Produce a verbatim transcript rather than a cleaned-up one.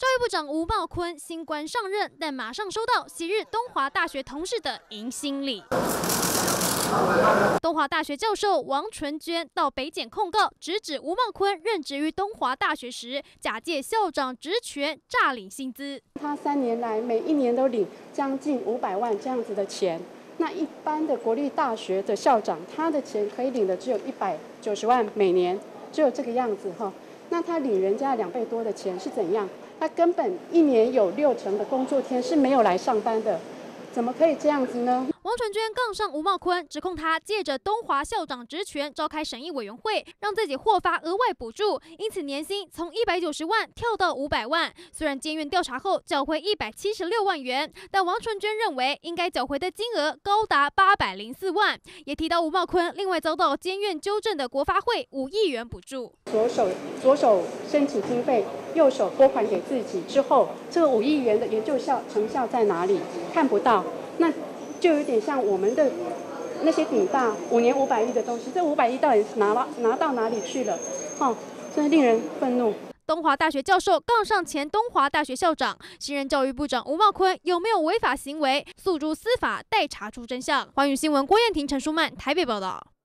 教育部长吴茂坤新官上任，但马上收到昔日东华大学同事的迎新礼。东华大学教授王纯娟到北检控告，直指吴茂坤任职于东华大学时，假借校长职权诈领薪资。 他三年来每一年都领将近五百万这样子的钱。那一般的国立大学的校长，他的钱可以领的只有一百九十万每年，只有这个样子哈。那他领人家两倍多的钱是怎样？他根本一年有六成的工作天是没有来上班的。怎么可以这样子呢？ 王纯娟杠上吴茂坤，指控他借着东华校长职权召开审议委员会，让自己获发额外补助，因此年薪从一百九十万跳到五百万。虽然监院调查后缴回一百七十六万元，但王纯娟认为应该缴回的金额高达八百零四万。也提到吴茂坤另外遭到监院纠正的国发会五亿元补助， 左手左手申请经费，右手拨款给自己之后，这个五亿元的研究效成效在哪里？看不到。那就有点像我们的那些顶大五年五百亿的东西，这五百亿到底拿了拿到哪里去了？哦，真的令人愤怒。 东华大学教授杠上前东华大学校长，新任教育部长吴茂坤有没有违法行为？诉诸司法，待查出真相。寰宇新闻郭燕婷、陈淑曼台北报道。